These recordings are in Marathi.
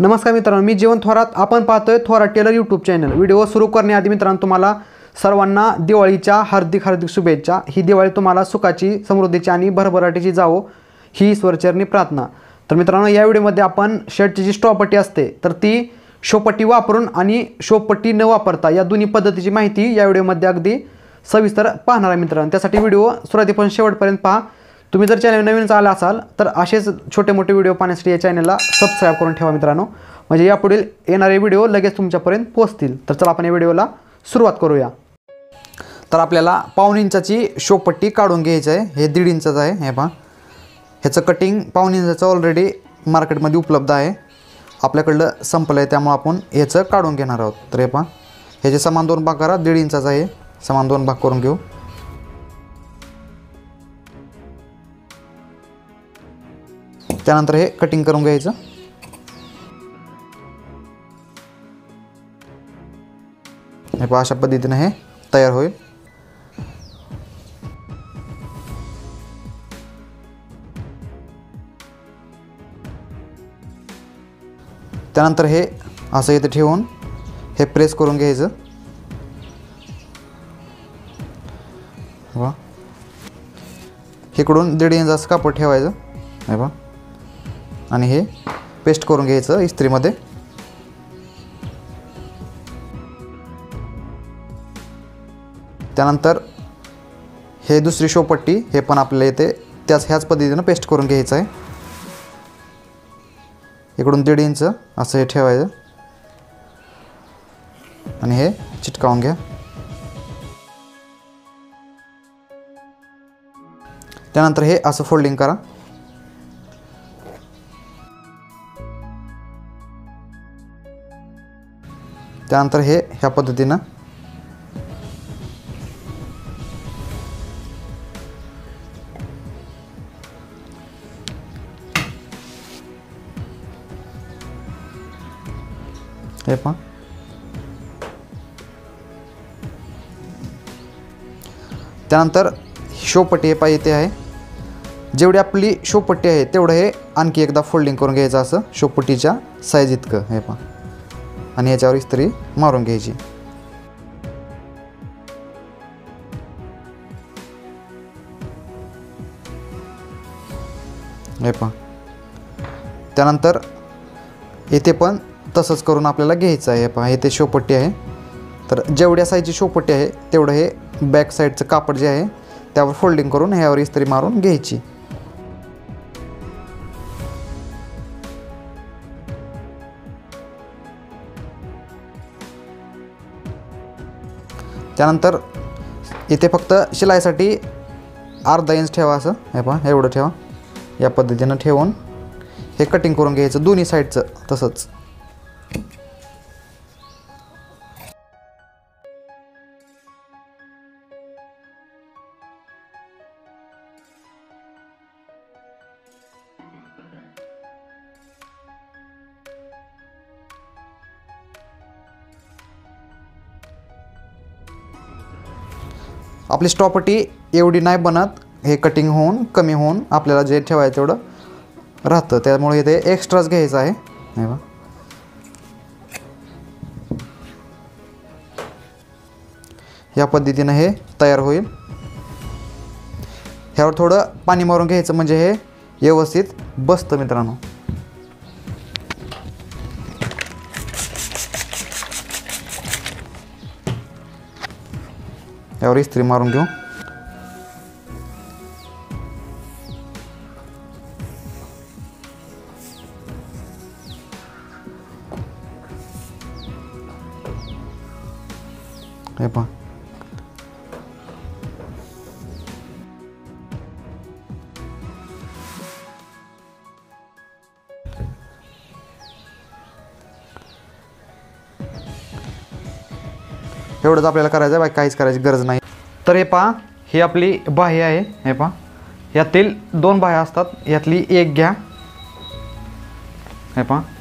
नमस्कार मित्रांनो, मी जीवन थोरात. आपण पाहतोय Thorat tailor YouTube channel. Video सुरू करण्याआधी मित्रांनो तुम्हाला सर्वांना दिवाळीच्या हार्दिक शुभेच्छा. ही दिवाळी तुम्हाला सुखाची, समृद्धीची आणि भरभराटीची जावो ही ईश्वरचरणी प्रार्थना. तर मित्रांनो, या व्हिडिओमध्ये आपण शर्टची जी स्टॉपपट्टी असते तर ती शोपट्टी वापरून आणि शोपट्टी न वापरता या दोन्ही पद्धतीची माहिती या व्हिडिओमध्ये अगदी सविस्तर पाहणार आहे मित्रांनो. त्यासाठी व्हिडिओ सुरुवातीपासून शेवटपर्यंत पहा. तुम्ही जर चॅनल नवीन आला असाल तर असेच छोटे मोठे व्हिडिओ पाहण्यासाठी या चॅनलला सबस्क्राईब करून ठेवा मित्रांनो, म्हणजे यापुढील येणारे व्हिडिओ लगेच तुमच्यापर्यंत पोहोचतील. तर चला आपण या व्हिडिओला सुरुवात करूया. तर आपल्याला 1.5 इंचाची शोपट्टी काढून घ्यायची आहे. हे 1.5 इंचाचं आहे. हे पहा, ह्याचं कटिंग 1.5 इंचाचं ऑलरेडी मार्केटमध्ये उपलब्ध आहे. आपल्याकडलं संपलं आहे त्यामुळे आपण ह्याचं काढून घेणार आहोत. तर हे पहा, ह्याचे समान 2 भाग करा. 1.5 इंचाचं आहे, समान 2 भाग करून घेऊ. त्यानंतर हे कटिंग करून घ्यायचं. हे पहा, अशा पद्धतीने हे तयार होईल. त्यानंतर हे असं इथे ठेवून हे प्रेस करून घ्यायचं. वा, इकडून 1.5 इंचाचं कापड ठेवायचं. हे पहा, आणि हे पेस्ट करून घ्यायचं इस्त्रीमध्ये. त्यानंतर हे दुसरी शोपट्टी हे पण आपल्याला इथे ह्याच पद्धतीनं पेस्ट करून घ्यायचं आहे. इकडून 1.5 इंच असं हे ठेवायचं आणि हे चिटकावून घ्या. त्यानंतर हे असं फोल्डिंग करा. त्यानंतर हे ह्या पद्धतीनं हे पहा. त्यानंतर शोपट्टी हे पाहिजे ते आहे. जेवढी आपली शोपट्टी आहे तेवढं हे आणखी एकदा फोल्डिंग करून घ्यायचं असं शोपट्टीच्या साईज इतकं. हे पहा, आणि याच्यावर इस्त्री मारून घ्यायची. हे पहा. त्यानंतर इथे पण तसंच करून आपल्याला घ्यायचं आहे. हे पहा, इथे शोपट्टी आहे तर जेवढ्या साईजची शोपट्टी आहे तेवढं हे बॅक साईडचं कापड जे आहे त्यावर फोल्डिंग करून ह्यावर इस्त्री मारून घ्यायची. त्यानंतर इथे फक्त शिलाईसाठी अर्धा इंच ठेवा असं. हे पहा, एवढं ठेवा. या पद्धतीनं ठेवून हे कटिंग करून घ्यायचं दोन्ही साईडचं तसंच. आपली स्टॉपपट्टी एवढी नाही बनत. हे कटिंग होऊन कमी होऊन आपल्याला जे ठेवायचं तेवढं राहतं, त्यामुळे इथे एक्स्ट्राच घ्यायचं आहे. हे बघा, या पद्धतीनं हे तयार होईल. ह्यावर थोडं पाणी मारून घ्यायचं म्हणजे हे व्यवस्थित बसतं मित्रांनो. यावर इस्त्री मारून घेऊ. हे पहा, एवढंच आपल्याला करायचं आहे, बाकी काहीच करायची गरज नाही. तर हे पहा, ही आपली बाह्य आहे. हे पहा, यातील 2 बाह्य असतात, यातली एक घ्या. हे पहा.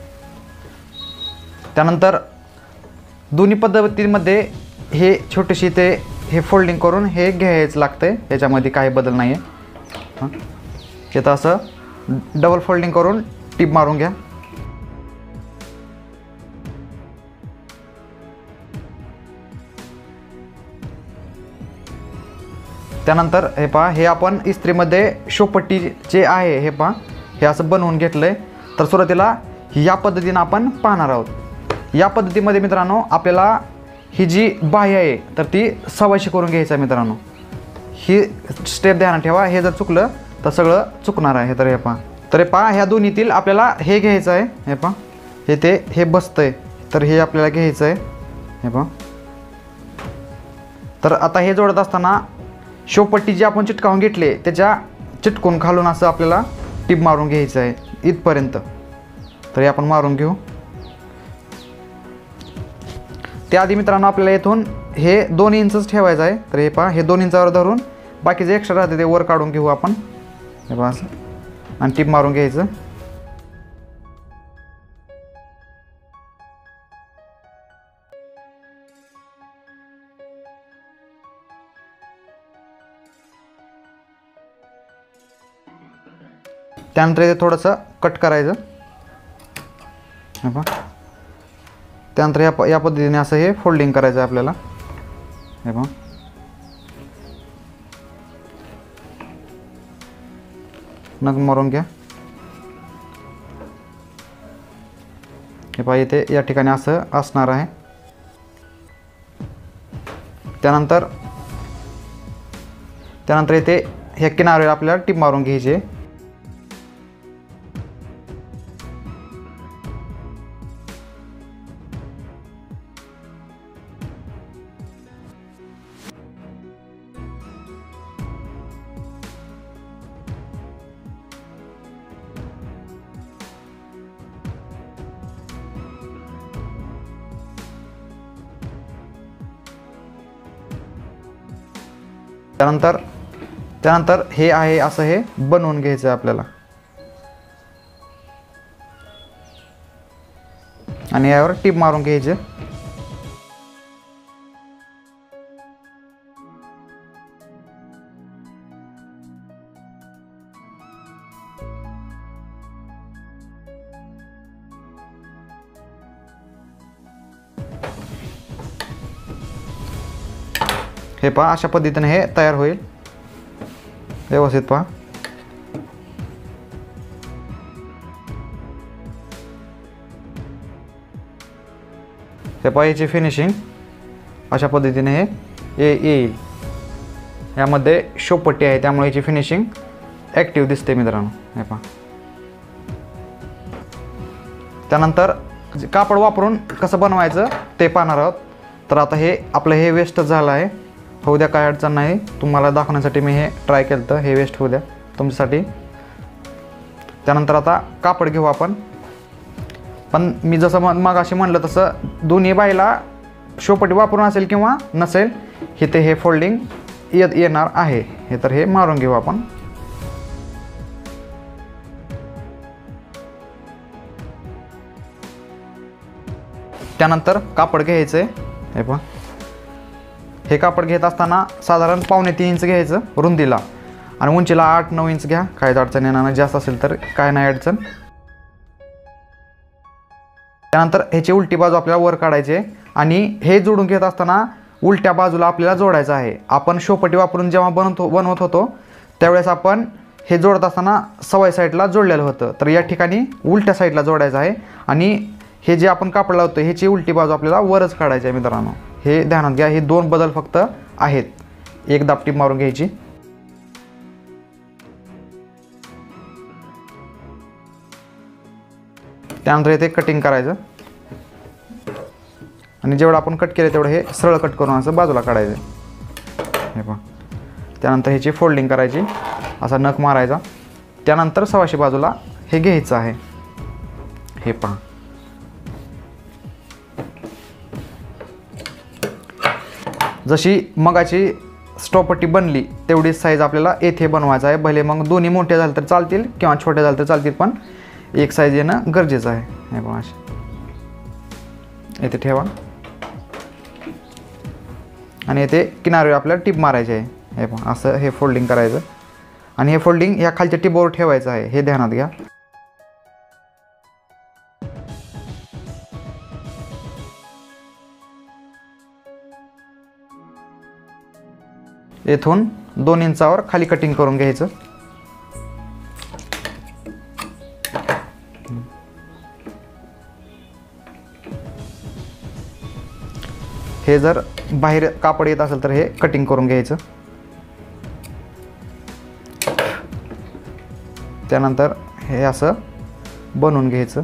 त्यानंतर दोन्ही पद्धतीमध्ये हे छोटीशी ते हे फोल्डिंग करून हे घ्यायचं लागतं. याच्यामध्ये काही बदल नाही आहे. इथं असं डबल फोल्डिंग करून टिप मारून घ्या. त्यानंतर हे पहा, हे आपण इस्त्रीमध्ये शोपट्टी जे आहे हे पहा, हे असं बनवून घेतलं आहे. तर सुरुवातीला या पद्धतीनं आपण पाहणार आहोत. या पद्धतीमध्ये मित्रांनो आपल्याला ही जी बाह्य आहे तर ती सव्वाशे करून घ्यायचं आहे मित्रांनो. ही स्टेप ध्यानात ठेवा, हे जर चुकलं तर सगळं चुकणार आहे. तर हे पहा, तर हे पहा, ह्या दोन्हीतील आपल्याला हे घ्यायचं आहे. हे पहा, हे बसतं आहे, तर हे आपल्याला घ्यायचं आहे. हे पहा, तर आता हे जोडत असताना शोपट्टी जी आपण चिटकावून घेतली त्याच्या चिटकून खालून असं आपल्याला टिप मारून घ्यायचं आहे इथपर्यंत. तर हे आपण मारून घेऊ. त्याआधी मित्रांनो आपल्याला इथून हे 2 इंचच ठेवायचं आहे. तर हे पहा, हे 2 इंचावर धरून बाकीचे एक्स्ट्रा राहते ते वर काढून घेऊ आपण. हे पहा असं, आणि टिप मारून घ्यायचं. त्यानंतर इथे थोडंसं कट करायचं. हे पहा, त्यानंतर या पद्धतीने असं हे फोल्डिंग करायचं आहे आपल्याला. हे पहा, नग मारून घ्या. हे पहा, इथे या ठिकाणी असं असणार आहे. त्यानंतर इथे ह्या किनाऱ्यावर आपल्याला टिप मारून घ्यायची. त्यानंतर हे आहे असं हे बनवून घ्यायचं आपल्याला. आणि यावर टिप मारून घ्यायचे. हे पहा, अशा पद्धतीने हे तयार होईल. व्यवस्थित पहा. हे पहा, याची फिनिशिंग अशा पद्धतीने हे येईल. यामध्ये शोपट्टी आहे त्यामुळे याची फिनिशिंग ॲक्टिव्ह दिसते मित्रांनो. हे पहा. त्यानंतर कापड वापरून कसं बनवायचं ते पाहणार आहोत. तर आता हे आपलं हे वेस्ट झालं आहे. होऊ द्या, काय अडचण नाही. तुम्हाला दाखवण्यासाठी मी हे ट्राय केलं तर हे वेस्ट होऊ द्या तुमच्यासाठी. त्यानंतर आता कापड घेऊ आपण. पण मी जसं मगाशी म्हणलं तसं दोन्ही बाईला शोपट्टी वापरून असेल किंवा नसेल इथे हे फोल्डिंग येणार आहे. हे तर हे मारून घेऊ आपण. त्यानंतर कापड घ्यायचं आहे. हे पहा, हे कापड घेत असताना साधारण 2.5 इंच घ्यायचं रुंदीला, आणि उंचीला 8-9 इंच घ्या. काहीच अडचण येणार नाही. जास्त असेल तर काय नाही अडचण. त्यानंतर ह्याची उलटी बाजू आपल्याला वर काढायची आहे, आणि हे जोडून घेत असताना उलट्या बाजूला आपल्याला जोडायचं आहे. आपण शोपट्टी वापरून जेव्हा बनवत होतो त्यावेळेस आपण हे जोडत असताना सवय साईडला जोडलेलं होतं. तर या ठिकाणी उलट्या साईडला जोडायचं आहे, आणि हे जे आपण कापड लावतो ह्याची उलटी बाजू आपल्याला वरच काढायची आहे मित्रांनो. हे ध्यानात घ्या. हे 2 बदल फक्त आहेत. एक दाबटीप मारून घ्यायची. त्यानंतर इथे कटिंग करायचं, आणि जेवढं आपण कट केलं तेवढं हे सरळ कट करून असं बाजूला काढायचं. हे पहा. त्यानंतर ह्याची फोल्डिंग करायची, असा नख मारायचा. त्यानंतर सव्वाशे बाजूला हे घ्यायचं आहे. हे पहा. जशी मगाची स्टॉपट्टी बनली तेवढीच साईज आपल्याला येथे बनवायचं आहे. भले मग दोन्ही मोठे झाले तर चालतील किंवा छोटे झाले तर चालतील, पण एक साईज येणं गरजेचं आहे. हे पहा, येथे ठेवा, आणि येथे किनाऱ्यावर आपल्याला टिप मारायची आहे. हे पहा, असं हे फोल्डिंग करायचं, आणि हे फोल्डिंग या खालच्या टिपवर ठेवायचं आहे. हे ध्यानात घ्या. येथून 2 इंचावर खाली कटिंग करून घ्यायचं. हे जर बाहेर कापड येत असेल तर हे कटिंग करून घ्यायचं. त्यानंतर हे असं बनवून घ्यायचं.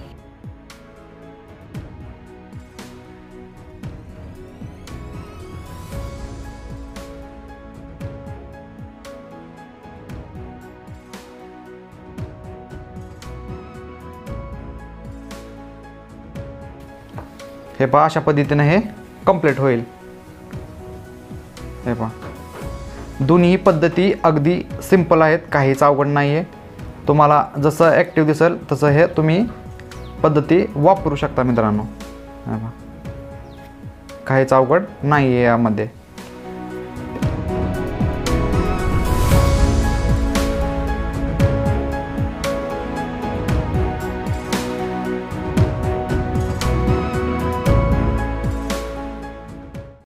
हे पहा, अशा पद्धतीने हे कंप्लीट होईल. हे पहा, दोन्ही पद्धती अगदी सिंपल आहेत, काहीच अवघड नाही आहे. तुम्हाला जसं ॲक्टिव्ह दिसेल तसं हे तुम्ही पद्धती वापरू शकता मित्रांनो. हे पहा, काहीच अवघड नाही आहे यामध्ये.